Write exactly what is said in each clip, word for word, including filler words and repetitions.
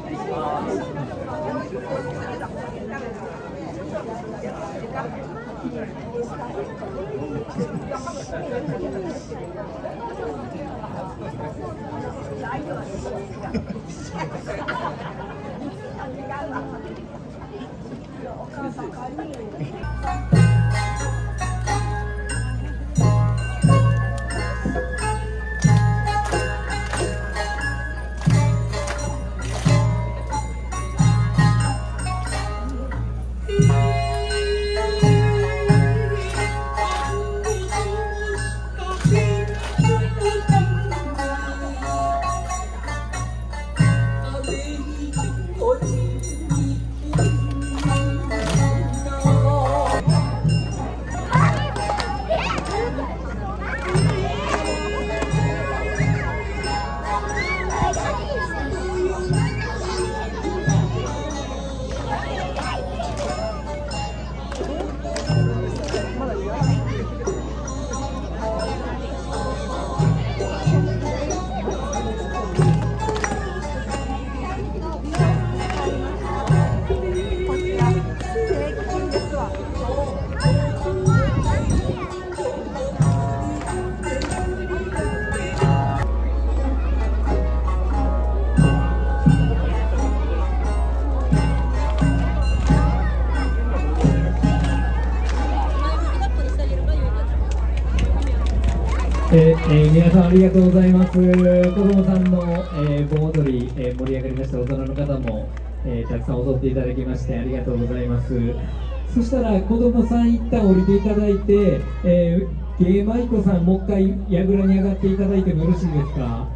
えー、皆さんありがとうございます。子どもさんの、えー、盆踊り、えー、盛り上がりました。大人の方も、えー、たくさん踊っていただきましてありがとうございます。そしたら子どもさん一旦降りていただいて、えー、芸舞妓さんもう一回櫓に上がっていただいてもよろしいですか。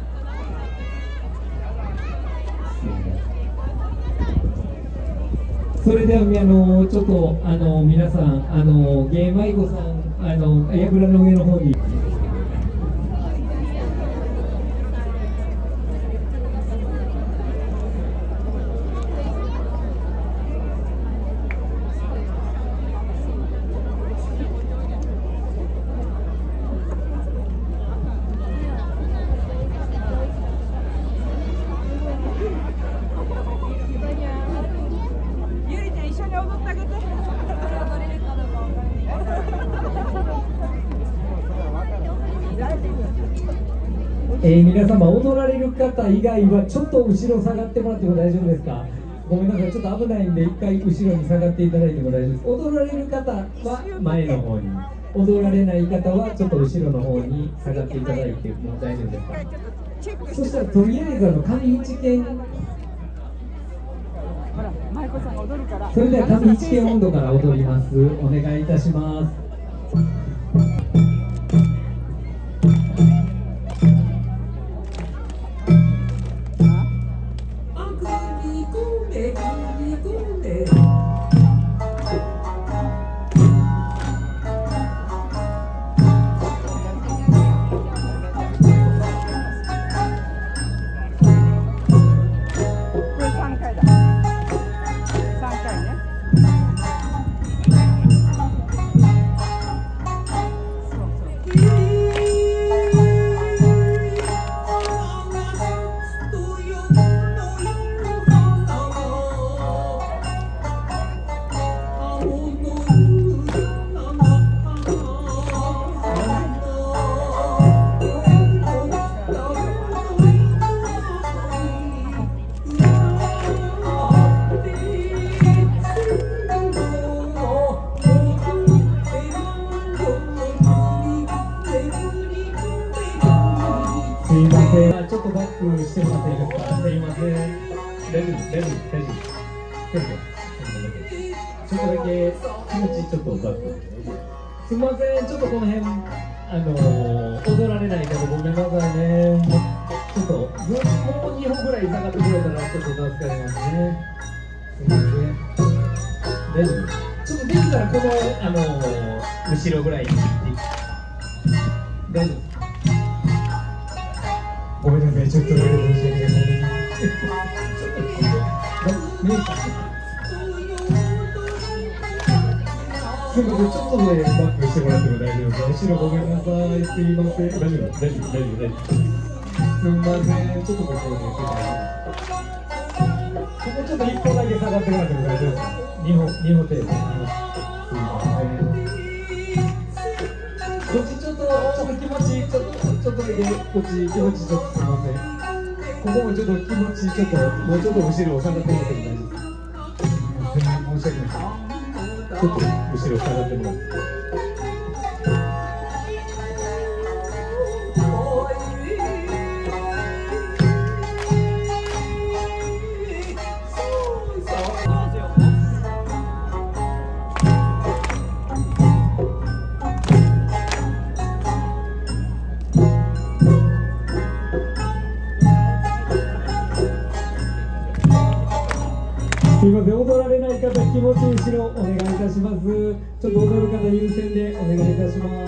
それではあのちょっとあの皆さんあの芸舞妓さんあの櫓の上の方に。えー、皆様踊られる方以外はちょっと後ろ下がってもらっても大丈夫ですか。ごめんなさい、ちょっと危ないんで一回後ろに下がっていただいても大丈夫です。踊られる方は前の方に、踊られない方はちょっと後ろの方に下がっていただいても大丈夫ですか。そしたらとりあえずあの上一見、それでは上一見温度から踊ります。お願いいたします。すいません、ちょっとバックしてもらっていいですか。すいません、大丈夫大丈夫大丈夫。ちょっとだけ気持ちちょっとバック。すいません、ちょっとこの辺あのー、踊られない方ごめんなさいね。ちょっとずっともうにほんぐらい下がってくれたらちょっと助かりますね。すいません、大丈夫。ちょっとできたらこのあのー、後ろぐらいに大丈夫。ごめんなさい、ちょっとだけ申し訳ない。すみません、ちょっとでバックしてもらっても大丈夫ですか。後ろごめんなさい、すみません。大丈夫、大丈夫、大丈夫、大丈夫。すみません、ちょっとここで。 もうちょっと一歩だけ下がってもらっても大丈夫ですか。二歩、二歩程度。すいません。こっちちょっと、ちょっと気持ち、ちょっと、ちょっとだけ、こっち気持ちちょっとすいません。ここもちょっと気持ち、ちょっと、もうちょっと後ろ下がってもらっても大丈夫ですか。申し訳ないです。ちょっと後ろ下がってもらって。すみません、踊られない方、気持ち後ろお願いいたします。ちょっと踊る方優先でお願いいたします。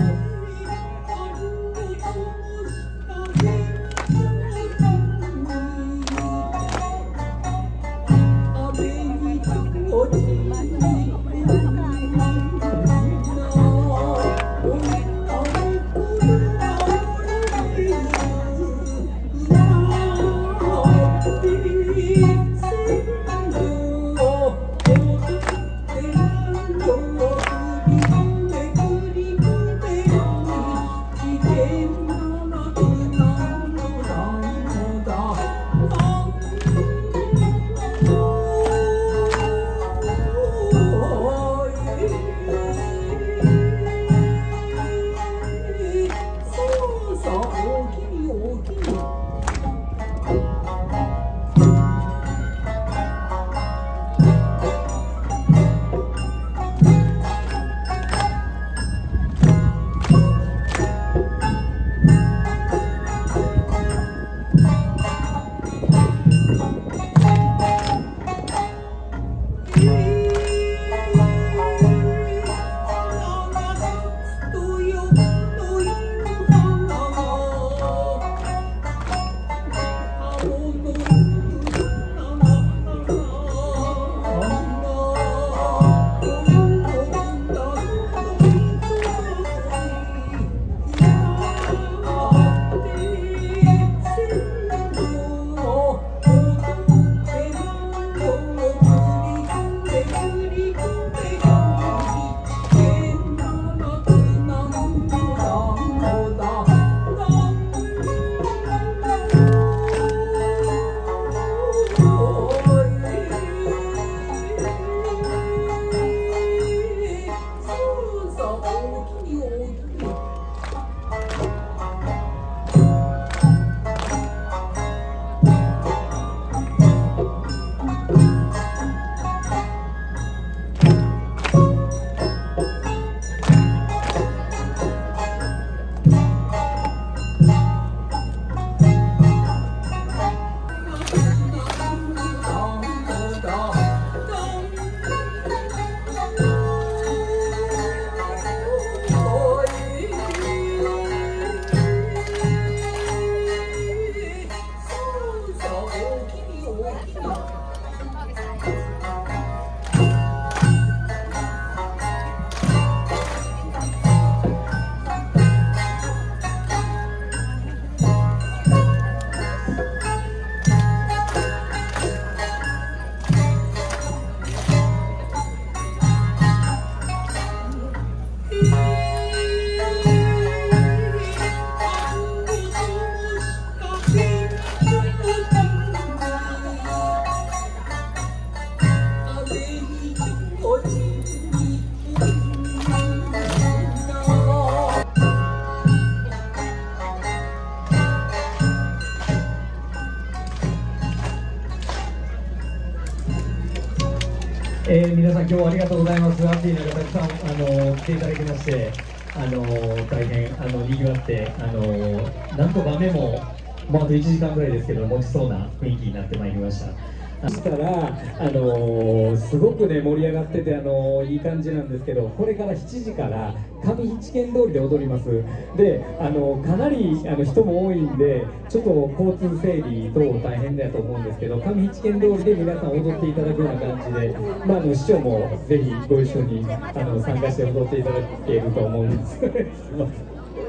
えー、皆さん今日はありがとうございます。アンディーがたくさんあの来ていただきまして、あの大変あの賑わって、あのなんとか雨ももうあといちじかんぐらいですけど持ちそうな雰囲気になってまいりました。そしたら、あのー、すごくね盛り上がってて、あのー、いい感じなんですけど、これからしちじから上七軒通りで踊ります。で、あのー、かなりあの人も多いんで、ちょっと交通整理等大変だと思うんですけど、上七軒通りで皆さん踊っていただくような感じで、まあ、あの市長もぜひご一緒にあの参加して踊っていただけると思うんです。すいません。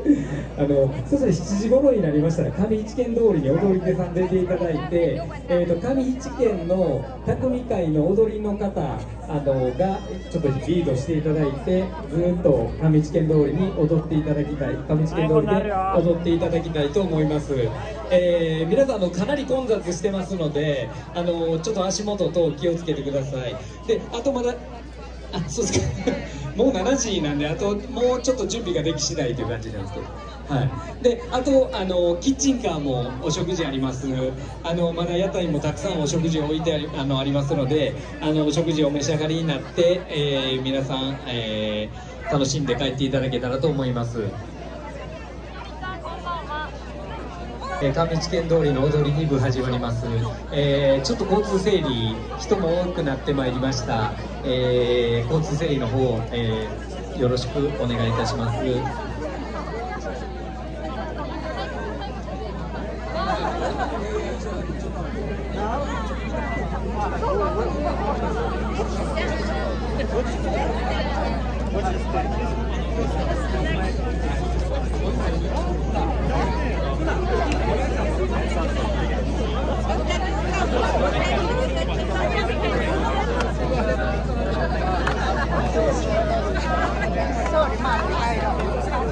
あのそしてしちじ頃になりましたら上市県通りに踊り手さん出ていただいて、えー、と上市県の匠会の踊りの方あのがちょっとリードしていただいて、ずっと上市県通りに踊っていただきたい、上市県通りで踊っていただきたいと思います。えー、皆さんあのかなり混雑してますので、あのちょっと足元等気をつけてください。であとまだあそうですかもうしちじなんで、あともうちょっと準備ができ次第という感じなんですけど、はい、であとあのキッチンカーもお食事あります。あのまだ屋台もたくさんお食事置いてあり あのありますので、あのお食事をお召し上がりになって、えー、皆さん、えー、楽しんで帰っていただけたらと思います。えー、上市県通りの踊りに部始まります。えー、ちょっと交通整理人も多くなってまいりました。えー、交通整理の方、えー、よろしくお願いいたします。 Sorry, ma,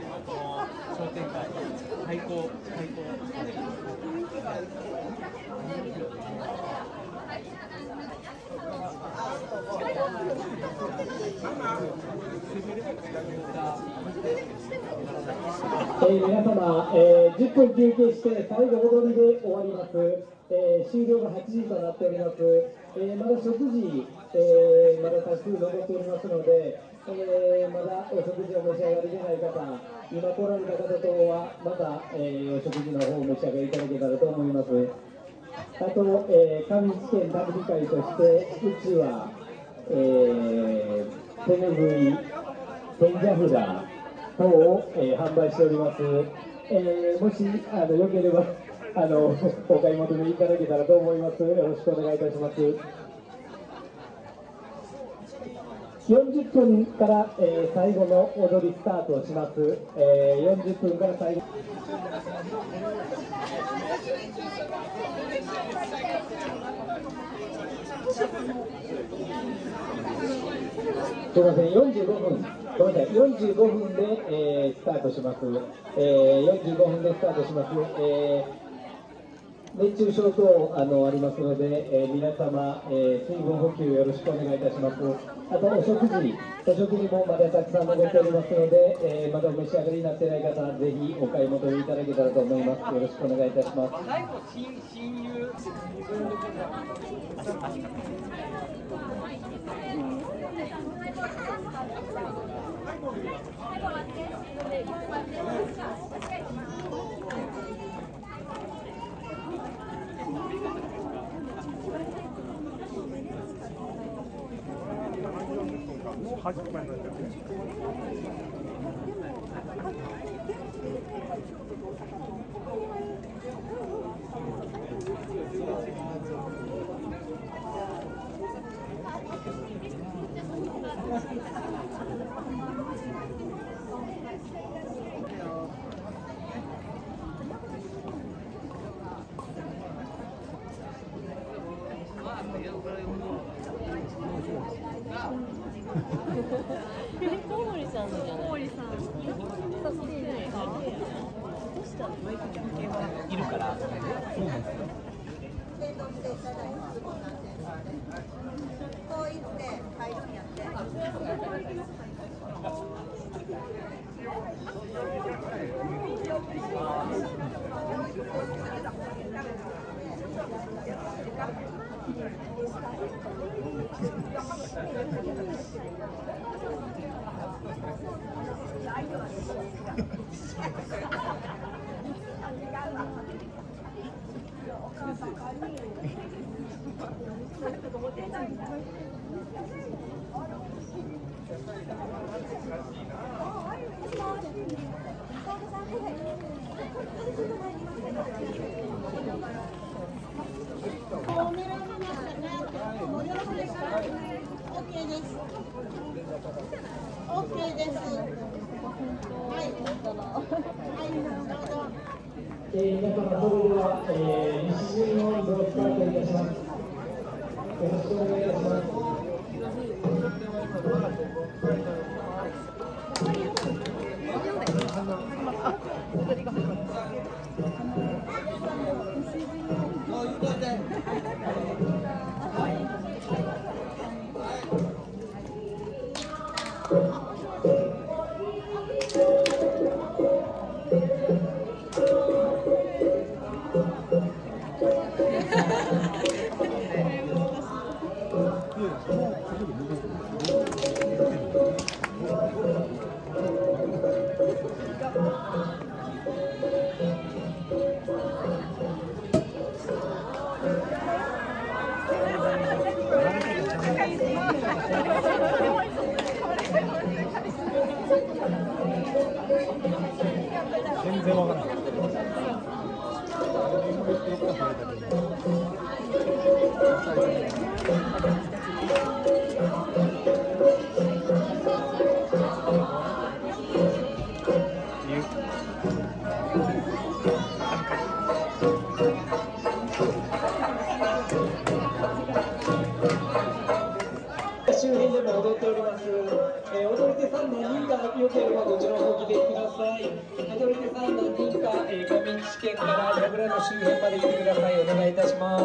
この商店街最高最高。 えー、皆様、えー、じゅっぷん休憩して最後踊りで終わります、えー、終了がはちじとなっております、えー、まだ食事、えー、まだ多数残っておりますので、えー、まだお食事を召し上がりでない方、今来られた方等はまた、えー、お食事の方を召し上がりいただけたらと思います。あと、えー、上市県ダブリ会としてうちは、えー、手ぬぐい、天じ札等を、えー、販売しております。えー、もしあのよければあのお買い求めいただけたらと思います。よろしくお願いいたします。よんじゅっぷんから、えー、最後の踊りスタートをします。えー、よんじゅっぷんから最後。すみません、よんじゅうごふん、ごめんなさい、よんじゅうごふんで、えー、スタートします。えー、よんじゅうごふんでスタートします。えー熱中症等 あ, のありますので、えー、皆様、えー、水分補給よろしくお願いいたします。あとお食事、お食事もまだたくさん残っておりますので、えー、まだお召し上がりになっていない方、ぜひお買い求めいただけたらと思います。よろしくお願いいたします。 最後親親友。もう始まりましたね。 コウモリさんのじゃない。コウモリさん。 いるから。 こう言って入るんやって。 えー、皆様、それでは、えー、西陣の移動をスタートいたします。よろしくお願いいたします。 全然わからない。 周辺でも踊っております、えー踊り手さん何人かよければこちらの方来てください。踊り手さん何人か、えー、上市県から神楽の周辺まで来てください。お願いいたします。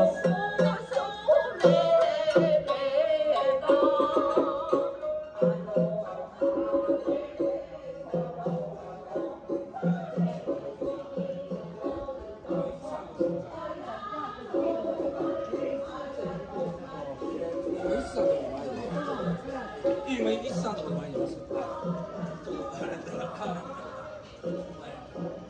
今、イッさんの前にいます。